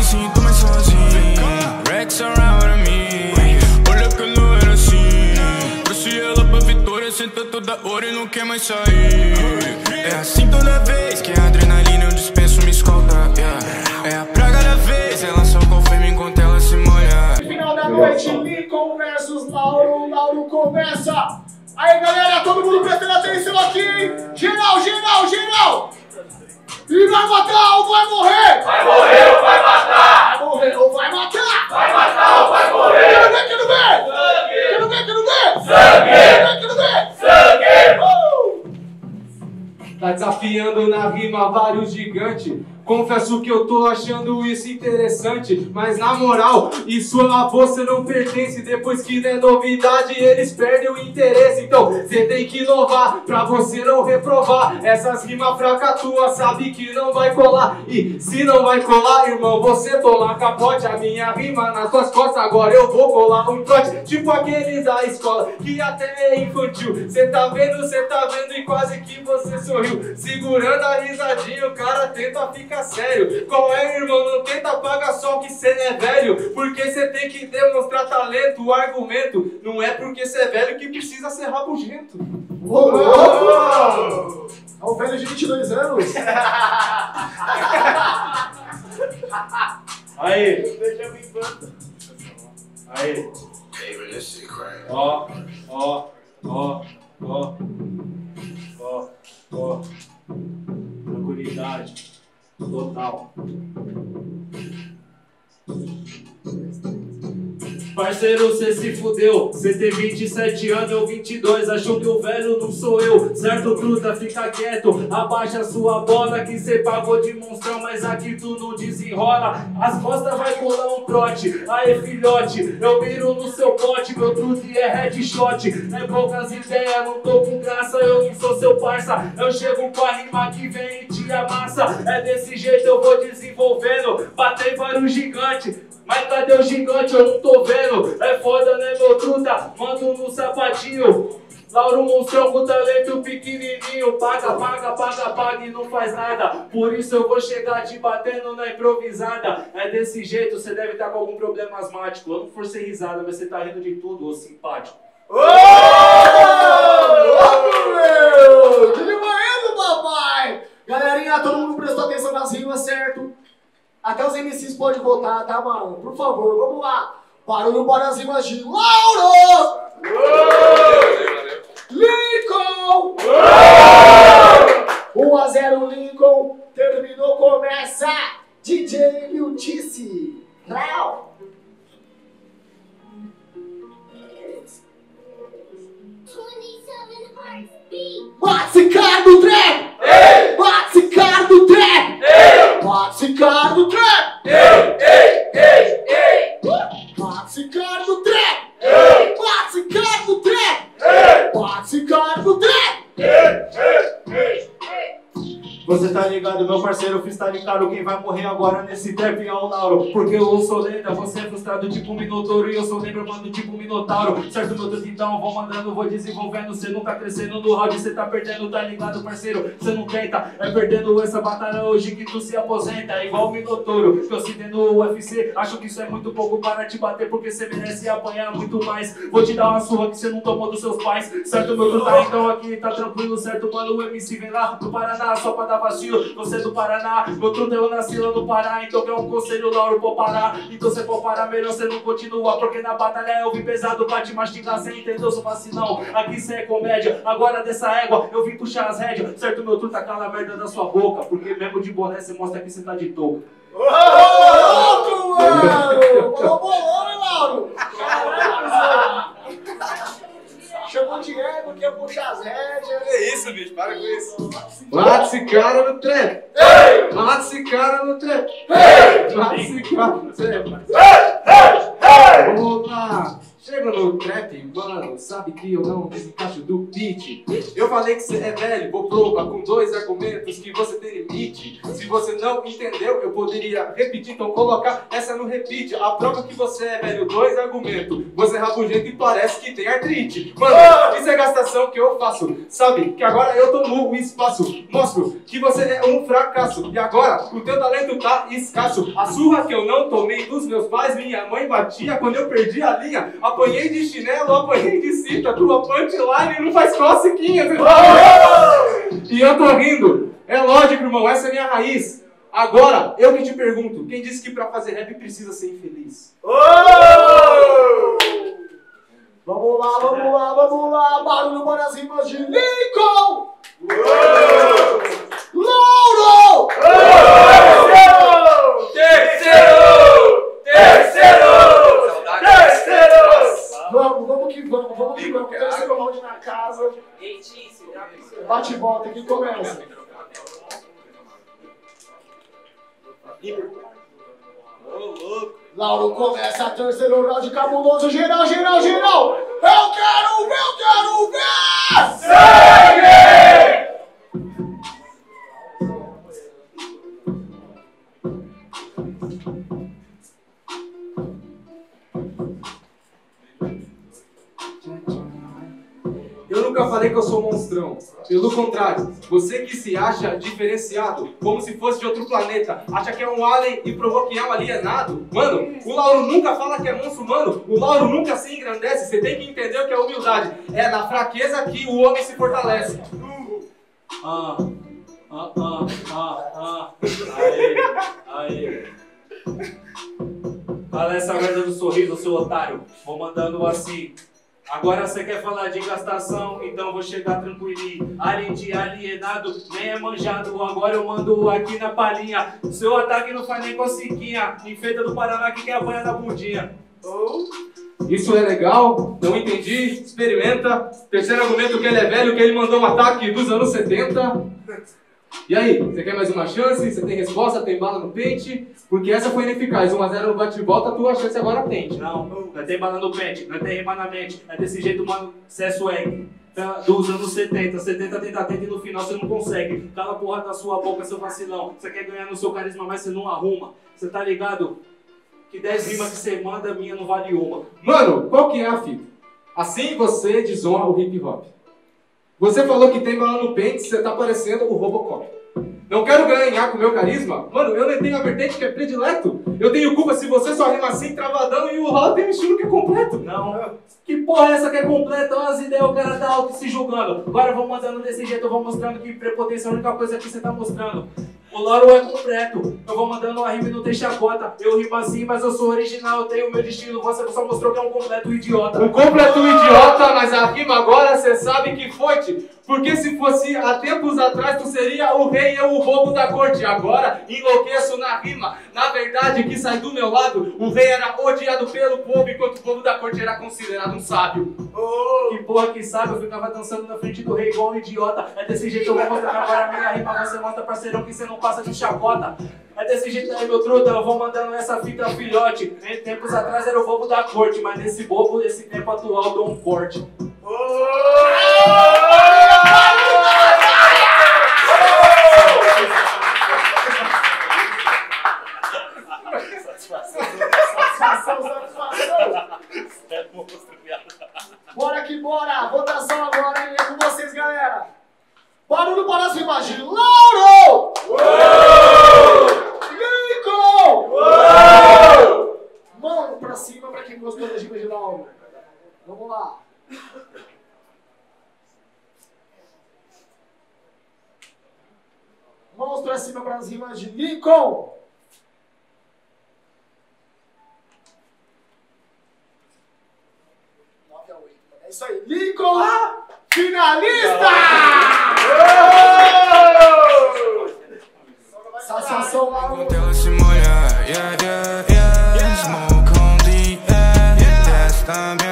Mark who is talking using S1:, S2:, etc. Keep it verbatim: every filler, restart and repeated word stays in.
S1: sinto mais sozinho. Rex around me. Olha que não era assim. Trouxe ela pra vitória, senta toda hora e não quer mais sair. É assim toda vez que a adrenalina eu dispenso me escolta, yeah. É a praga da vez, ela só confirma enquanto ela se molha.
S2: Final da noite, Lincoln versus Lauro. Lauro começa. Aí galera, todo mundo prestando atenção aqui. Geral, geral, geral. E vai matar ou vai morrer?
S3: Vai morrer ou vai matar?
S2: Vai morrer ou vai matar?
S3: Vai matar ou vai morrer?
S2: Quero ver, quero ver! Quero ver, quero ver!
S3: Sangue!
S2: Quero ver, quero ver!
S3: Sangue!
S2: Uh!
S4: Tá desafiando na rima vários gigantes. Confesso que eu tô achando isso interessante, mas na moral, isso a você não pertence. Depois que der novidade, eles perdem o interesse. Então, cê tem que inovar pra você não reprovar. Essas rimas fracas tuas sabe que não vai colar. E se não vai colar, irmão, você toma capote. A minha rima nas suas costas, agora eu vou colar um trote. Tipo aqueles da escola, que até é infantil. Cê tá vendo, cê tá vendo e quase que você sorriu. Segurando a risadinha, o cara tenta ficar sério. Qual é, irmão? Não tenta pagar só que cê é velho. Porque cê tem que demonstrar talento, o argumento. Não é porque cê é velho que precisa ser rabugento.
S2: Ô, louco! É um velho de vinte e dois anos.
S4: Aí. Aí. Ó, ó, ó, ó, ó, ó. Tranquilidade. Total. Parceiro, cê se fudeu. Cê tem vinte e sete anos, eu vinte e dois. Achou que o velho não sou eu. Certo, truta, fica quieto. Abaixa sua bola que cê pagou de monstrão, mas aqui tu não desenrola. As costas vai colar um trote. Aê, filhote, eu miro no seu pote. Meu truta é headshot. É poucas ideias, não tô com graça. Eu não sou seu parça. Eu chego com a rima que vem e te amassa. É desse jeito eu vou desenvolvendo. Batei para o gigante. Mas cadê o gigante? Eu não tô vendo. É foda, né, meu truta? Mando no sapatinho. Lauro monstrão com talento pequenininho. Paga, paga, paga, paga e não faz nada. Por isso eu vou chegar te batendo na improvisada. É desse jeito, você deve estar com algum problema asmático. Eu não forcei risada, mas você tá rindo de tudo, ô simpático.
S2: Ô, louco, meu! Que demais, papai! Galerinha, todo mundo prestou atenção nas rimas, certo? Até os M Cs podem votar, tá, mano? Por favor, vamos lá. Barulho para as rimas de Lauro! Lincoln! um a zero Lincoln. Terminou, começa D J Miltice. Rau! Bate esse cara do trap!
S3: Ei!
S2: Bate esse cara do trap!
S3: Ei!
S2: Bate esse cara do trap!
S3: Ei! Ei! Ei! Ei!
S2: Bate esse cara do trap!
S3: Ei!
S2: Bate esse cara do trap!
S3: Ei!
S2: Bate esse cara do trap!
S3: Ei! Ei! Ei!
S4: Você tá ligado, meu parceiro, freestyle caro. Quem vai morrer agora nesse trap é o Lauro. Porque eu sou lenda, você é frustrado tipo um minotouro. E eu sou lembra, mano, tipo um minotauro. Certo, meu Deus, então vou mandando, vou desenvolvendo. Cê não tá crescendo no round, cê tá perdendo, tá ligado, parceiro? Cê não tenta, é perdendo essa batalha hoje que tu se aposenta. É igual o minotouro, que eu citei no U F C. Acho que isso é muito pouco para te bater, porque cê merece apanhar muito mais. Vou te dar uma surra que cê não tomou dos seus pais. Certo, meu Deus, tá então aqui, tá tranquilo, certo, mano? O M C vem lá do Paraná, só pra dar vacilo, você é do Paraná, meu truta eu nasci lá no Pará, então que é um conselho, Lauro, pode parar. Então você pode parar, melhor você não continua, porque na batalha eu vim pesado pra te mastigar, cê entendeu, sou vacilão, aqui cê é comédia, agora dessa égua eu vim puxar as rédeas, certo, meu truta, cala a merda da sua boca, porque mesmo de boné você mostra que você tá de touca.
S2: Ô, louco, mano! Falou bolão, hein, Lauro? Caralho, chamou de ego, quer puxar as rédeas.
S5: É isso, bicho, para com isso.
S4: Mata esse cara no trap!
S3: Ei!
S4: Mata esse cara no trap!
S3: Ei!
S4: Mata esse cara no trap!
S3: Ei! Ei!
S4: Vamos lá!
S6: Chego no trap, mano, sabe que eu não desencaixo do beat. Eu falei que você é velho, vou provar com dois argumentos que você tem limite. Se você não entendeu, eu poderia repetir, então colocar essa no repeat. A prova que você é velho, dois argumentos. Você é rabugento e parece que tem artrite. Mano, isso é gastação que eu faço. Sabe que agora eu tomo o espaço. Mostro que você é um fracasso. E agora o teu talento tá escasso. A surra que eu não tomei dos meus pais, minha mãe batia quando eu perdi a linha. Apanhei de chinelo, apanhei de cinta. Tua punchline não faz cosquinha. E eu tô rindo. É lógico, irmão, essa é a minha raiz. Agora, eu que te pergunto, quem disse que pra fazer rap precisa ser infeliz?
S2: Oh! Vamos lá, vamos lá, vamos lá. Barulho para as rimas de Lincoln! Oh! Louro! Oh!
S3: Terceiro! Terceiro! Terceiro!
S2: Vamos, vamos que vamos, vamos que vamos. Terceiro round na casa. Bate e volta, quem começa? Lauro começa, terceiro round cabuloso, geral, geral, geral! Eu quero ver, eu quero ver!
S3: Sangue!
S6: Eu nunca falei que eu sou um monstrão. Pelo contrário, você que se acha diferenciado, como se fosse de outro planeta, acha que é um alien e provou que é um alienado. Mano, o Lauro nunca fala que é monstro humano, o Lauro nunca se engrandece. Você tem que entender o que é humildade. É na fraqueza que o homem se fortalece.
S4: Ah, ah, ah, ah, ah. Aê, aê. Fala essa merda do sorriso, seu otário. Vou mandando assim. Agora você quer falar de gastação, então vou chegar tranquilinho. Além de alienado, nem é manjado. Agora eu mando aqui na palhinha. Seu ataque não faz nem cosquinha. Enfeita do Paraná que quer apanhar na bundinha.
S6: Oh. Isso é legal? Não entendi. Experimenta. Terceiro argumento que ele é velho, que ele mandou um ataque dos anos setenta. E aí, você quer mais uma chance? Você tem resposta? Tem bala no pente? Porque essa foi ineficaz. um a zero no bate-volta, a tua chance agora tente.
S4: Não, não tem bala no pente, não tem rima na mente. É desse jeito, mano, cê é swag. Dos anos setenta, setenta tenta, tenta e no final você não consegue. Cala a porra da sua boca, seu vacilão. Você quer ganhar no seu carisma, mas você não arruma. Você tá ligado? Que dez rimas que você manda, minha não vale uma.
S6: Mano, qual que é a fita? Assim você desonra o hip hop. Você falou que tem bala no pente, você tá parecendo o Robocop. Não quero ganhar com o meu carisma? Mano, eu nem tenho a vertente que é predileto. Eu tenho culpa se você só rima assim, travadão, e o Raul tem um estilo que é completo.
S4: Não. Que porra é essa que é completa? Olha as ideias, o cara tá alto se julgando. Agora eu vou mandando desse jeito, eu vou mostrando que prepotência é a única coisa que você tá mostrando. O Lauro é completo, eu vou mandando uma rima e não tem chacota. Eu rimo assim, mas eu sou original, eu tenho o meu destino. Você só mostrou que é um completo idiota.
S6: Um completo idiota, mas a rima agora cê sabe que foi-te. Porque se fosse há tempos atrás, tu seria o rei e eu o bobo da corte. Agora enlouqueço na rima. Na verdade, que sai do meu lado, o rei era odiado pelo povo, enquanto o bobo da corte era considerado um sábio.
S4: Oh, que porra que sabe, eu ficava dançando na frente do rei igual um idiota. É desse jeito eu vou mostrar agora a minha rima. Você mostra, parceirão, que você não passa de chacota. É desse jeito aí, meu truta, eu vou mandando essa fita filhote. Em tempos atrás era o bobo da corte, mas nesse bobo, nesse tempo atual, dou um corte.
S2: Satisfação, satisfação. Bora que bora, votação agora, hein? É com vocês, galera. Barulho para as rimas de Lauro! Lincoln! Mão pra cima pra quem gostou das rimas de Lauro. Vamos lá. Mãos pra cima para as rimas de Lincoln. nove a oito. É isso aí. Lincoln, finalista! Satisfação lá.
S1: Ela se molha, yeah, yeah, yeah. Smoke on the air. Testa minha